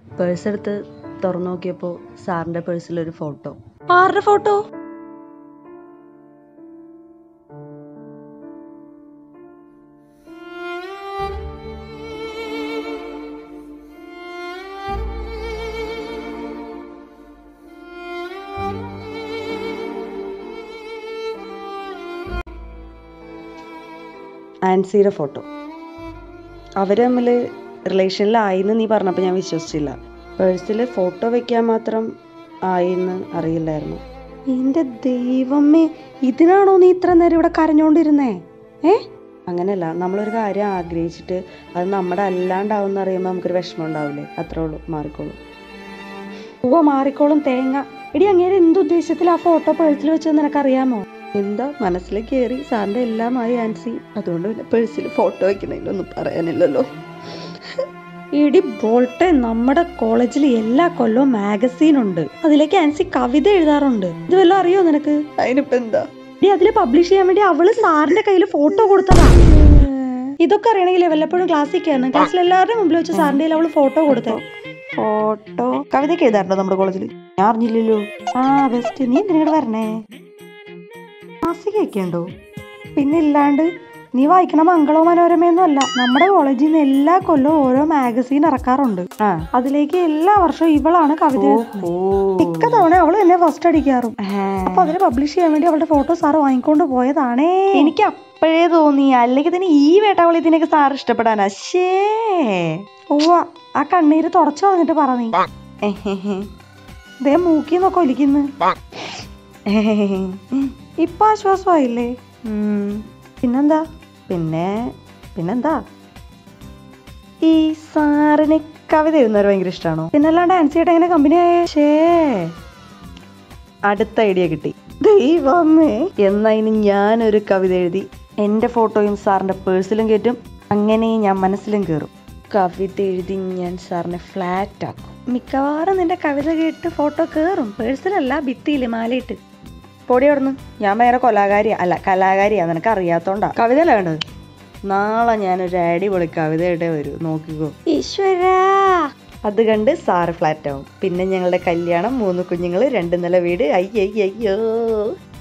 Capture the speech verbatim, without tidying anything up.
Purse എടുത്ത് തുറന്നു നോക്കിയപ്പോൾ സാറിന്റെ പേഴ്സിലൊരു ഫോട്ടോ. ആരുടെ ഫോട്ടോ? ആൻസിയുടെ ഫോട്ടോ. അവർ തമ്മിൽ റിലേഷനിലായിന്ന് നീ പറഞ്ഞപ്പോൾ ഞാൻ വിശ്വസിച്ചില്ല. പേഴ്സിൽ ഫോട്ടോ വെക്കാൻ മാത്രം ആയിന്ന് അറിയില്ലായിരുന്നു. എൻ്റെ ദൈവമേ, ഇതിനാണോ നീ ഇത്ര നേരം ഇവിടെ കരഞ്ഞോണ്ടിരുന്നേ? ഏ അങ്ങനെയല്ല, നമ്മളൊരു കാര്യം ആഗ്രഹിച്ചിട്ട് അത് നമ്മുടെ അല്ലാണ്ടാവും അറിയുമ്പോൾ നമുക്കൊരു വിഷമം ഉണ്ടാവില്ലേ? അത്രേ ഉള്ളൂ, മാറിക്കോളും. ഓ മാറിക്കോളും തേങ്ങ. എടി അങ്ങേരെ എന്തുദ്ദേശത്തിൽ ആ ഫോട്ടോ പേഴ്സിൽ വെച്ചെന്ന് നിനക്കറിയാമോ? എന്താ മനസ്സിലേക്ക് കയറി സാറിൻ്റെ എല്ലാമായി ആൻസി, അതുകൊണ്ട് പിന്നെ പേഴ്സിൽ ഫോട്ടോ വെക്കണതിലൊന്നും പറയാനില്ലല്ലോ. എടി ബോൾട്ടെ, നമ്മുടെ കോളേജിൽ എല്ലാ കൊല്ലവും മാഗസീൻ ഉണ്ട്, അതിലേക്ക് ആൻസി കവിത എഴുതാറുണ്ട്. ഇത് വല്ലതും അറിയോ നിനക്ക്? അതിനിപ്പോ എന്താ? എടി അതില് പബ്ലിഷ് ചെയ്യാൻ വേണ്ടി അവള് സാറിന്റെ കയ്യിൽ ഫോട്ടോ കൊടുത്തതാ. ഇതൊക്കെ അറിയണമെങ്കിൽ വല്ലപ്പോഴും ക്ലാസ്സിൽ കയറണം. ക്ലാസ്സിൽ എല്ലാവരുടെയും മുമ്പിൽ വെച്ച് സാറിന്റെ കയ്യിൽ അവള് ഫോട്ടോ കൊടുത്തോ. ഫോട്ടോ കവിതയൊക്കെ എഴുതാറുണ്ടോ നമ്മുടെ കോളേജിൽ? ഞാൻ അറിഞ്ഞില്ലല്ലോ. ആ ബെസ്റ്റ്, നീ എന്തിനാ വരണേ? ക്ലാസ്സിലൊക്കെ ഉണ്ടോ? പിന്നെ ഇല്ലാണ്ട് നീ വായിക്കണ മംഗളോ മനോരമയൊന്നും അല്ല, നമ്മുടെ കോളേജിൽ നിന്ന് എല്ലാ കൊല്ലവും ഓരോ മാഗസീൻ ഇറക്കാറുണ്ട്. അതിലേക്ക് എല്ലാ വർഷവും ഇവളാണ് കവിത. മിക്ക തവണ അവള് എന്നെ ഫസ്റ്റ് അടിക്കാറും. അപ്പൊ അതിന് പബ്ലിഷ് ചെയ്യാൻ വേണ്ടി അവളുടെ ഫോട്ടോ സാറ് വാങ്ങിക്കൊണ്ട് പോയതാണേ. എനിക്ക് അപ്പോഴേ തോന്നി, അല്ലെങ്കിൽ തന്നെ ഈ വേട്ടാവളി ഇതിനൊക്കെ സാറ് ഇഷ്ടപ്പെടാനാ. ശേ ഓ ആ കണ്ണീര് തുടച്ചു വന്നിട്ട് പറ നീ. ദേ മൂക്കിന്നൊക്കെ ഒലിക്കുന്നു. ഇപ്പൊ ആശ്വാസമായില്ലേ? പിന്നെന്താ പിന്നെ പിന്നെന്താ ഈ സാറിന് കവിത എഴുതുന്നവർ ഭയങ്കര ഇഷ്ടമാണോ? പിന്നല്ലാണ്ട് ആൻസിയായിട്ട് എങ്ങനെ കമ്പനി ആയേ? ഷേ അടുത്ത ഐഡിയ കിട്ടി. ദൈവമേ, എന്നാ ഇനി ഞാനൊരു കവിത എഴുതി എൻ്റെ ഫോട്ടോയും സാറിൻ്റെ പേഴ്സിലും കയറ്റും. അങ്ങനെ ഞാൻ മനസ്സിലും കയറും. കവിത എഴുതി ഞാൻ സാറിനെ ഫ്ലാറ്റ് ആക്കും. മിക്കവാറും നിന്റെ കവിത കേട്ട് ഫോട്ടോ കയറും. പേഴ്സിലല്ല, ഭിത്തിയില്ലേ മാലയിട്ട്. പൊടി അവിടുന്ന്. ഞാൻ വേറെ കൊലാകാരിയാ, അല്ല കലാകാരിയാ, നിനക്ക് അറിയാത്തോണ്ടാ. കവിതയല്ല വേണ്ടത്. നാളെ ഞാനൊരു അടിപൊളി കവിതയുടെ വരൂ, നോക്കിക്കോ. ഈശ്വരാ, അത് കണ്ട് സാറ് ഫ്ലാറ്റ് ആവും. പിന്നെ ഞങ്ങളുടെ കല്യാണം, മൂന്ന് കുഞ്ഞുങ്ങൾ, രണ്ട് നില വീട്. അയ്യയ്യോ.